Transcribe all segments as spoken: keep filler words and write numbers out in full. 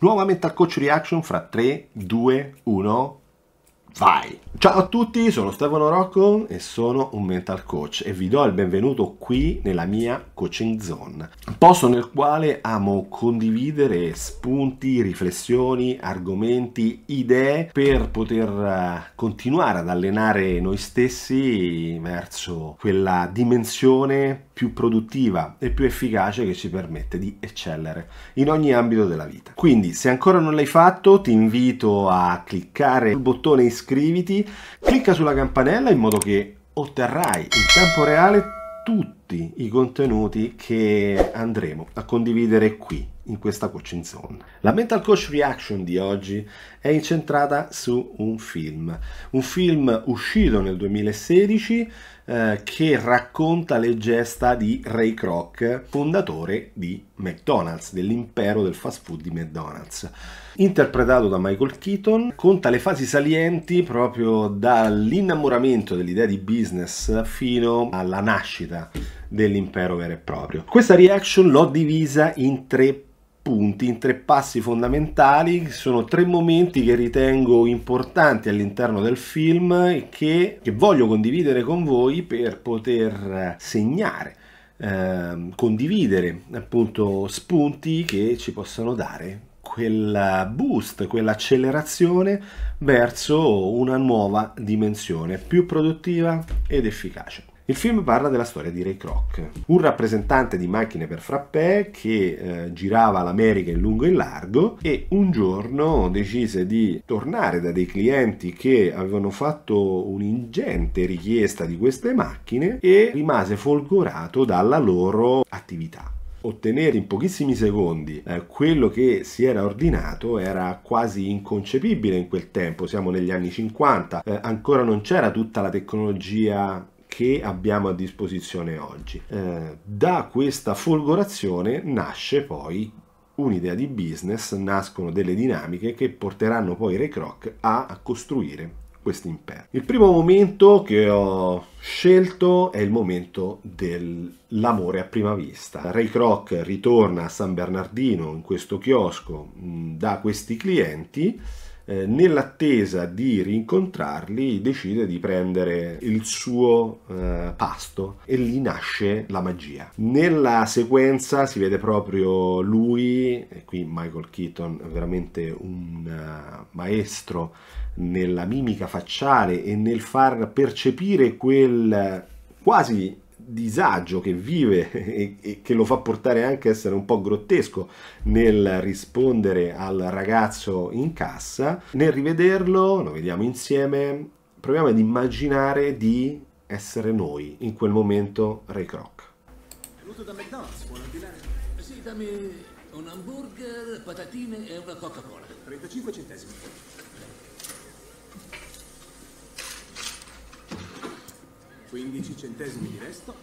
Nuova Mental Coach Reaction fra tre, due, uno, vai! Ciao a tutti, sono Stefano Rocco e sono un Mental Coach e vi do il benvenuto qui nella mia Coaching Zone, un posto nel quale amo condividere spunti, riflessioni, argomenti, idee per poter continuare ad allenare noi stessi verso quella dimensione più produttiva e più efficace che ci permette di eccellere in ogni ambito della vita. Quindi, se ancora non l'hai fatto, ti invito a cliccare sul bottone iscriviti, clicca sulla campanella in modo che otterrai in tempo reale tutti i contenuti che andremo a condividere qui in questa Coaching Zone. La Mental Coach Reaction di oggi è incentrata su un film, un film uscito nel duemilasedici eh, che racconta le gesta di Ray Kroc, fondatore di McDonald's, dell'impero del fast food di McDonald's. Interpretato da Michael Keaton, conta le fasi salienti proprio dall'innamoramento dell'idea di business fino alla nascita dell'impero vero e proprio. Questa reaction l'ho divisa in tre punti, in tre passi fondamentali. Sono tre momenti che ritengo importanti all'interno del film e che, che voglio condividere con voi per poter segnare, eh, condividere appunto spunti che ci possano dare quel boost, quell'accelerazione verso una nuova dimensione più produttiva ed efficace. Il film parla della storia di Ray Kroc, un rappresentante di macchine per frappè che eh, girava l'America in lungo e in largo e un giorno decise di tornare da dei clienti che avevano fatto un'ingente richiesta di queste macchine e rimase folgorato dalla loro attività. Ottenere in pochissimi secondi eh, quello che si era ordinato era quasi inconcepibile in quel tempo. Siamo negli anni cinquanta, eh, ancora non c'era tutta la tecnologia che abbiamo a disposizione oggi. Eh, da questa folgorazione nasce poi un'idea di business, nascono delle dinamiche che porteranno poi Ray Kroc a, a costruire questo impero. Il primo momento che ho scelto è il momento dell'amore a prima vista. Ray Kroc ritorna a San Bernardino, in questo chiosco, mh, da questi clienti. Eh, nell'attesa di rincontrarli decide di prendere il suo eh, pasto e lì nasce la magia. Nella sequenza si vede proprio lui, e qui Michael Keaton è veramente un uh, maestro nella mimica facciale e nel far percepire quel quasi disagio che vive e, e che lo fa portare anche a essere un po' grottesco nel rispondere al ragazzo in cassa. Nel rivederlo, lo vediamo insieme, proviamo ad immaginare di essere noi in quel momento Ray Kroc. Venuto da McDonald's, vuole ordinare? Sì, dammi un hamburger, patatine e una Coca-Cola. trentacinque centesimi. quindici centesimi di resto.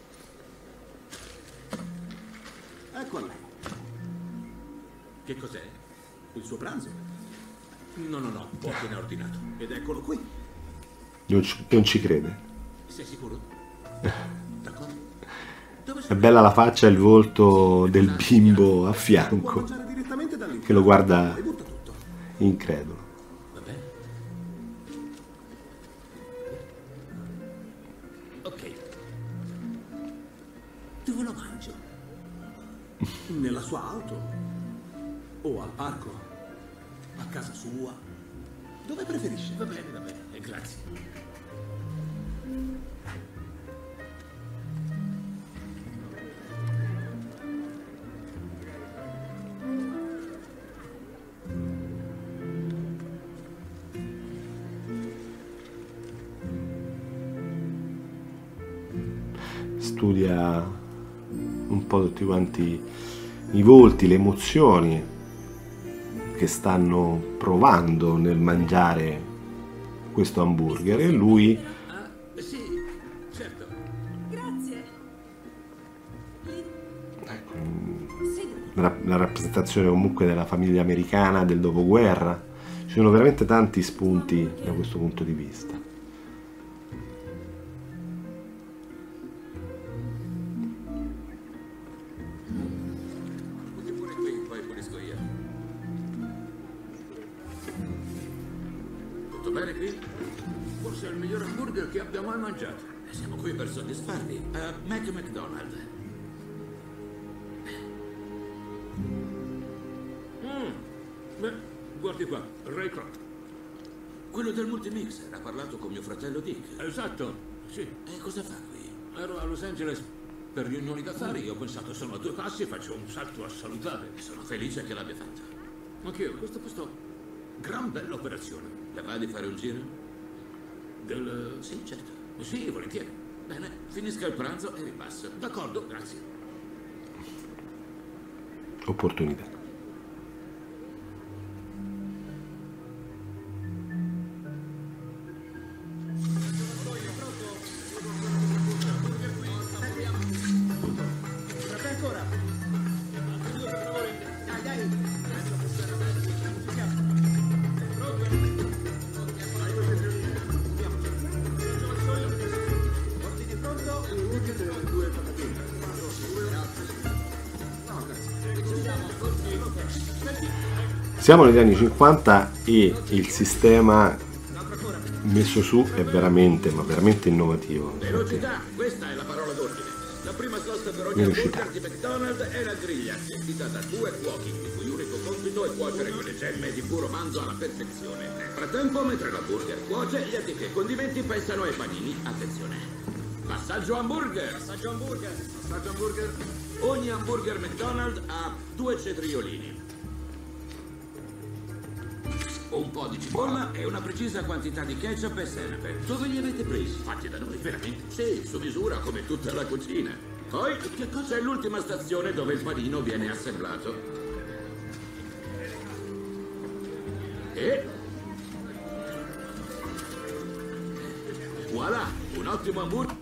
Ecco a lei. Che cos'è? Il suo pranzo? No, no, no, ho appena ordinato. Ed eccolo qui. Non ci, non ci crede. Sei sicuro? D'accordo. È bella la faccia e il volto del bimbo a fianco che lo guarda incredulo. Dove lo mangio? Nella sua auto? O al parco? A casa sua? Dove preferisce? Va bene, va bene, grazie. Studia un po' tutti quanti i volti, le emozioni che stanno provando nel mangiare questo hamburger e lui Ah, sì, certo. Grazie. ecco, la, la rappresentazione comunque della famiglia americana del dopoguerra. Ci sono veramente tanti spunti da questo punto di vista. bene qui? Forse è il miglior hamburger che abbia mai mangiato. Siamo qui per soddisfarvi. Uh, Mac McDonald. Mm. Beh, guardi qua, Ray Kroc. Quello del multimix. Ha parlato con mio fratello Dick. Esatto, sì. E cosa fa qui? Ero a Los Angeles per riunioni d'affari. Ho pensato, sono a due passi e faccio un salto a salutare. Sono felice che l'abbia fatto. Anch'io, questo posto, gran bella operazione. Le va di fare un giro? Del... Sì, certo. Sì, volentieri. Bene, finisca il pranzo e ripasso. D'accordo, grazie. Opportunità. Siamo negli anni cinquanta e il sistema messo su è veramente, ma veramente innovativo. Velocità, questa è la parola d'ordine. La prima sosta per ogni hamburger di McDonald's è la griglia, gestita da due cuochi, il cui unico compito è cuocere quelle gemme di puro manzo alla perfezione. Nel frattempo, mentre l'hamburger cuoce, gli addetti ai condimenti pensano ai panini. Attenzione. Passaggio hamburger. Passaggio hamburger. Passaggio hamburger. Ogni hamburger McDonald's ha due cetriolini, un po' di cipolla e una precisa quantità di ketchup e senape. Dove li avete presi? Fatti da noi, veramente? Sì, su misura come tutta la cucina. Poi, che cosa è l'ultima stazione dove il panino viene assemblato? E... voilà, un ottimo hamburger.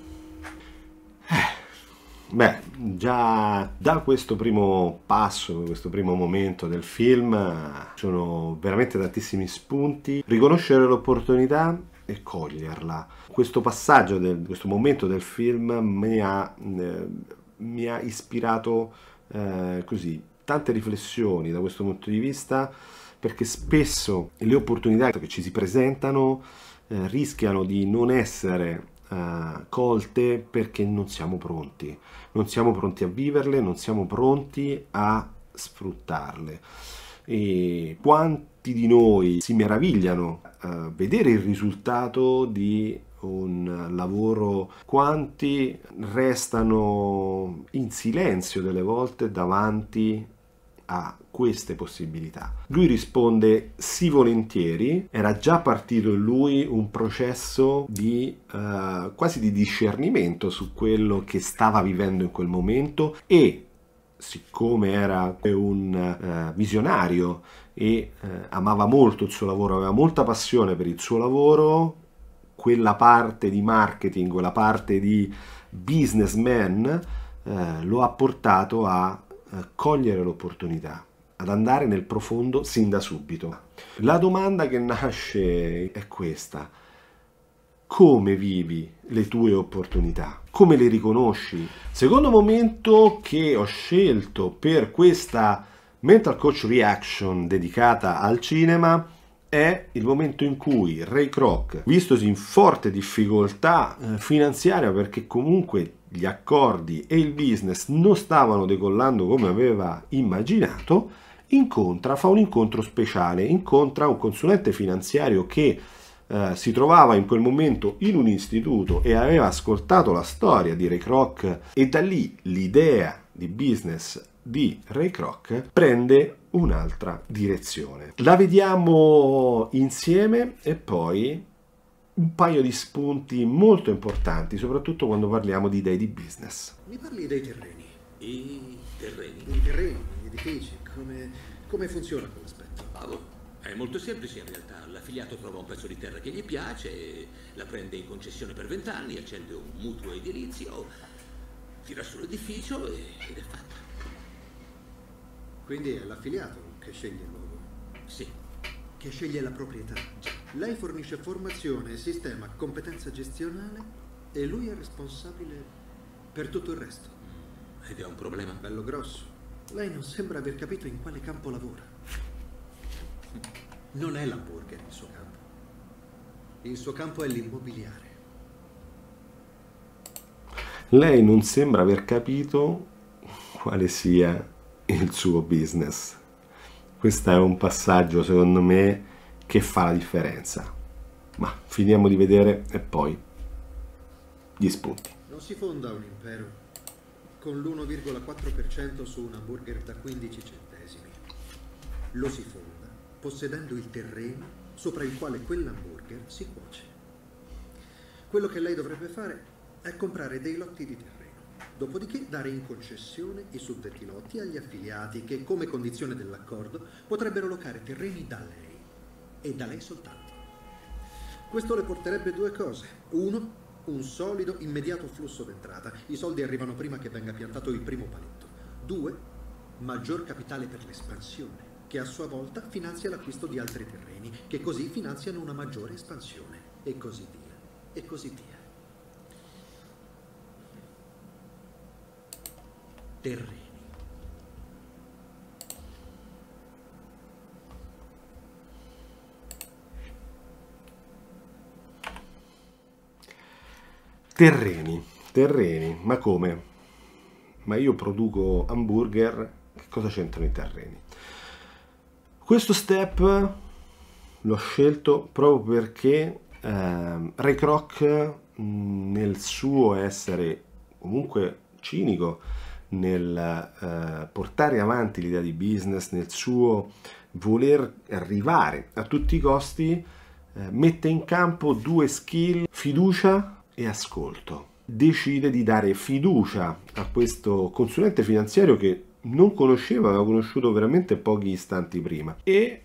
Beh, già da questo primo passo, questo primo momento del film, sono veramente tantissimi spunti. Riconoscere l'opportunità e coglierla. Questo passaggio, del, questo momento del film mi ha, eh, mi ha ispirato eh, così tante riflessioni da questo punto di vista, perché spesso le opportunità che ci si presentano eh, rischiano di non essere Uh, colte perché non siamo pronti, non siamo pronti a viverle, non siamo pronti a sfruttarle. E quanti di noi si meravigliano a vedere il risultato di un lavoro, quanti restano in silenzio delle volte davanti a queste possibilità. Lui risponde sì volentieri, era già partito in lui un processo di uh, quasi di discernimento su quello che stava vivendo in quel momento e siccome era un uh, visionario e uh, amava molto il suo lavoro, aveva molta passione per il suo lavoro, quella parte di marketing, quella parte di businessman uh, lo ha portato a cogliere l'opportunità, ad andare nel profondo sin da subito. La domanda che nasce è questa: come vivi le tue opportunità? Come le riconosci? Secondo momento che ho scelto per questa Mental Coach Reaction dedicata al cinema è il momento in cui Ray Kroc, vistosi in forte difficoltà eh, finanziaria perché comunque gli accordi e il business non stavano decollando come aveva immaginato, incontra, fa un incontro speciale, incontra un consulente finanziario che eh, si trovava in quel momento in un istituto e aveva ascoltato la storia di Ray Kroc e da lì l'idea di business di Ray Kroc prende un'altra direzione. La vediamo insieme e poi un paio di spunti molto importanti, soprattutto quando parliamo di idee di business. Mi parli dei terreni? I terreni? I terreni, gli edifici, come, come funziona quell'aspetto? Bravo. È molto semplice in realtà. L'affiliato trova un pezzo di terra che gli piace, la prende in concessione per vent'anni, accende un mutuo edilizio, tira sull'edificio ed è fatto. Quindi è l'affiliato che sceglie il luogo? Sì. Che sceglie la proprietà? Lei fornisce formazione, sistema, competenza gestionale e lui è responsabile per tutto il resto. Ed è un problema? Bello grosso. Lei non sembra aver capito in quale campo lavora. Non è l'hamburger il suo campo. Il suo campo è l'immobiliare. Lei non sembra aver capito quale sia il suo business. Questo è un passaggio, secondo me, che fa la differenza. Ma finiamo di vedere e poi gli spunti. Non si fonda un impero con l'uno virgola quattro per cento su un hamburger da quindici centesimi. Lo si fonda possedendo il terreno sopra il quale quell'hamburger si cuoce. Quello che lei dovrebbe fare è comprare dei lotti di terreno, dopodiché dare in concessione i suddetti lotti agli affiliati che, come condizione dell'accordo, potrebbero locare terreni da lei e da lei soltanto. Questo le porterebbe due cose. Uno, un solido, immediato flusso d'entrata. I soldi arrivano prima che venga piantato il primo paletto. Due, maggior capitale per l'espansione, che a sua volta finanzia l'acquisto di altri terreni, che così finanziano una maggiore espansione, e così via, e così via. Terreni. Terreni, terreni, ma come? Ma io produco hamburger, che cosa c'entrano i terreni? Questo step l'ho scelto proprio perché eh, Ray Kroc, mh, nel suo essere comunque cinico, nel eh, portare avanti l'idea di business, nel suo voler arrivare a tutti i costi, eh, mette in campo due skill: fiducia e ascolto. Decide di dare fiducia a questo consulente finanziario che non conosceva, aveva conosciuto veramente pochi istanti prima, e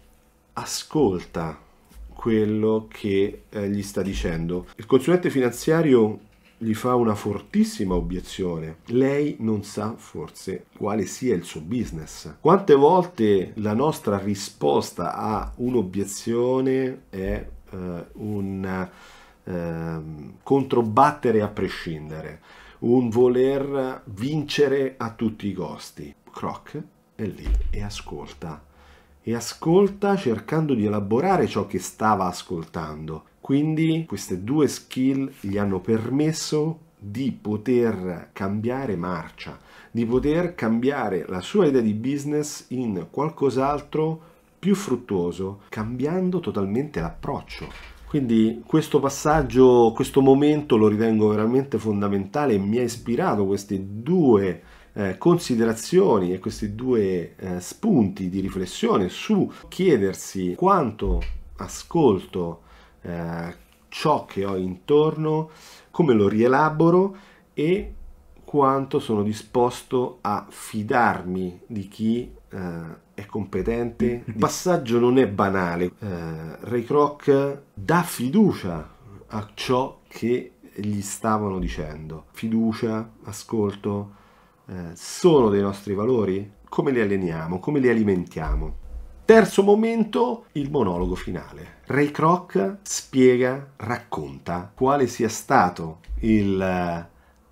ascolta quello che eh, gli sta dicendo. Il consulente finanziario gli fa una fortissima obiezione: lei non sa forse quale sia il suo business. Quante volte la nostra risposta a un'obiezione è eh, un eh, controbattere a prescindere, un voler vincere a tutti i costi. Kroc è lì e ascolta, e ascolta cercando di elaborare ciò che stava ascoltando. Quindi queste due skill gli hanno permesso di poter cambiare marcia, di poter cambiare la sua idea di business in qualcos'altro più fruttuoso, cambiando totalmente l'approccio. Quindi questo passaggio, questo momento lo ritengo veramente fondamentale e mi ha ispirato queste due eh, considerazioni e questi due eh, spunti di riflessione su chiedersi quanto ascolto eh, ciò che ho intorno, come lo rielaboro e quanto sono disposto a fidarmi di chi eh, è competente. Il passaggio non è banale. Eh, Ray Kroc dà fiducia a ciò che gli stavano dicendo. Fiducia, ascolto, eh, sono dei nostri valori? Come li alleniamo? Come li alimentiamo? Terzo momento, il monologo finale. Ray Kroc spiega, racconta quale sia stato il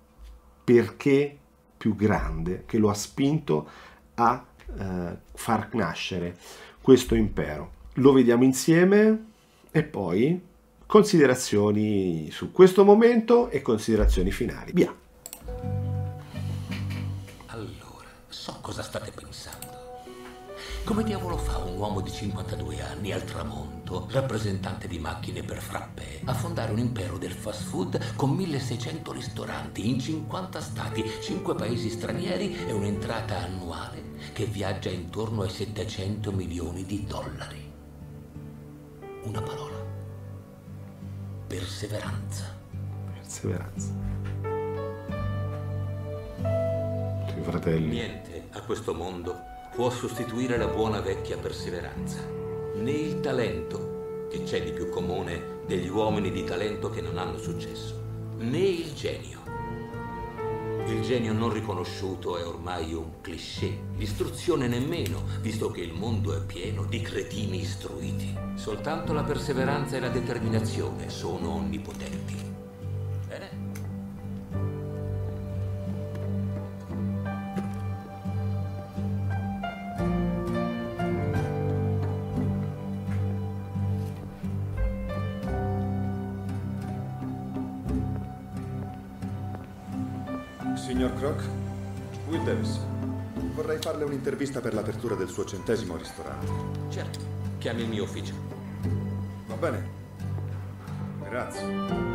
perché più grande che lo ha spinto a eh, far nascere questo impero. Lo vediamo insieme e poi considerazioni su questo momento e considerazioni finali. Via! Allora, so cosa state pensando. Come diavolo fa un uomo di cinquantadue anni al tramonto, rappresentante di macchine per frappè, a fondare un impero del fast food con milleseicento ristoranti in cinquanta stati, cinque paesi stranieri e un'entrata annuale che viaggia intorno ai settecento milioni di dollari? Una parola: perseveranza. Perseveranza. Tuoi fratelli. Niente a questo mondo può sostituire la buona vecchia perseveranza, né il talento, che c'è di più comune degli uomini di talento che non hanno successo, né il genio. Il genio non riconosciuto è ormai un cliché, l'istruzione nemmeno, visto che il mondo è pieno di cretini istruiti. Soltanto la perseveranza e la determinazione sono onnipotenti. Bene? Signor Kroc, Will Davis. Vorrei farle un'intervista per l'apertura del suo centesimo ristorante. Certo, chiami il mio ufficio. Va bene. Grazie.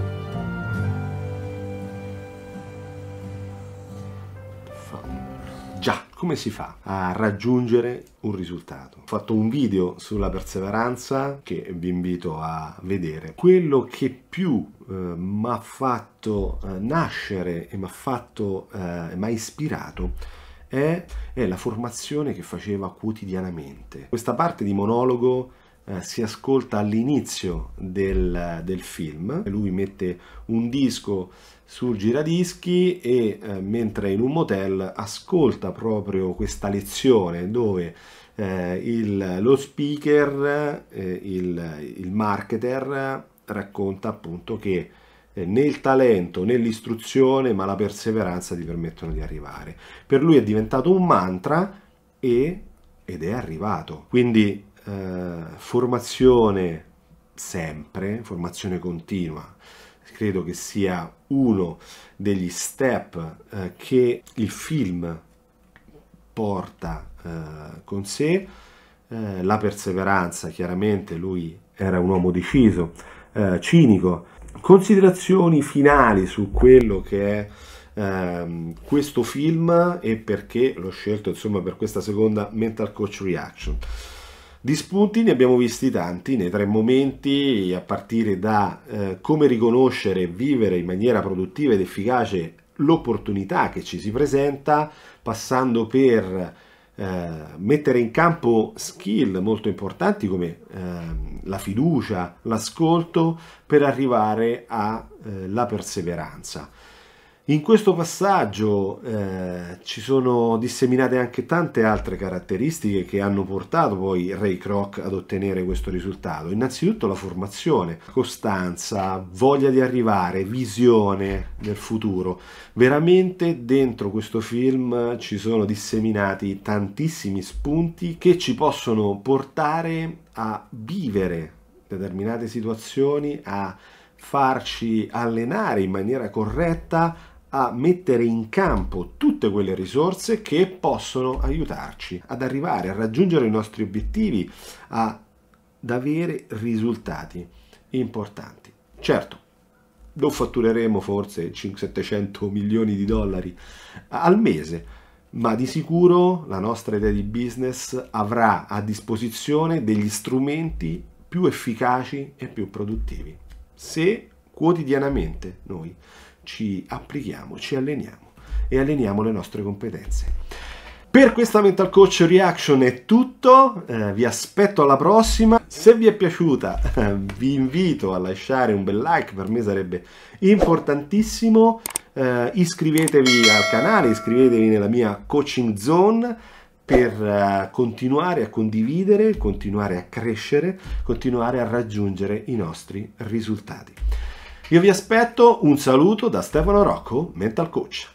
Già, come si fa a raggiungere un risultato? Ho fatto un video sulla perseveranza che vi invito a vedere. Quello che più eh, mi ha fatto eh, nascere e mi ha fatto, eh, mi ha ispirato è, è la formazione che faceva quotidianamente. Questa parte di monologo eh, si ascolta all'inizio del, del film. Lui mette un disco sul giradischi e eh, mentre è in un motel ascolta proprio questa lezione dove eh, il, lo speaker, eh, il, il marketer racconta appunto che eh, né il talento né l'istruzione ma la perseveranza ti permettono di arrivare. Per lui è diventato un mantra e, ed è arrivato. Quindi eh, formazione sempre, formazione continua. Credo che sia uno degli step eh, che il film porta eh, con sé. Eh, la perseveranza, chiaramente lui era un uomo deciso, eh, cinico. Considerazioni finali su quello che è eh, questo film e perché l'ho scelto insomma per questa seconda Mental Coach Reaction. Di spunti ne abbiamo visti tanti nei tre momenti, a partire da eh, come riconoscere e vivere in maniera produttiva ed efficace l'opportunità che ci si presenta, passando per eh, mettere in campo skill molto importanti come eh, la fiducia, l'ascolto, per arrivare alla perseveranza. In questo passaggio eh, ci sono disseminate anche tante altre caratteristiche che hanno portato poi Ray Kroc ad ottenere questo risultato. Innanzitutto la formazione, costanza, voglia di arrivare, visione del futuro. Veramente dentro questo film ci sono disseminati tantissimi spunti che ci possono portare a vivere determinate situazioni, a farci allenare in maniera corretta, a mettere in campo tutte quelle risorse che possono aiutarci ad arrivare a raggiungere i nostri obiettivi, ad avere risultati importanti. Certo, non fattureremo forse cinquecento settecento milioni di dollari al mese, ma di sicuro la nostra idea di business avrà a disposizione degli strumenti più efficaci e più produttivi, se quotidianamente noi ci applichiamo, ci alleniamo e alleniamo le nostre competenze. Per questa Mental Coach Reaction è tutto, eh, vi aspetto alla prossima. Se vi è piaciuta eh, vi invito a lasciare un bel like, per me sarebbe importantissimo. Eh, iscrivetevi al canale, iscrivetevi nella mia Coaching Zone per uh, continuare a condividere, continuare a crescere, continuare a raggiungere i nostri risultati. Io vi aspetto, un saluto da Stefano Rocco, Mental Coach.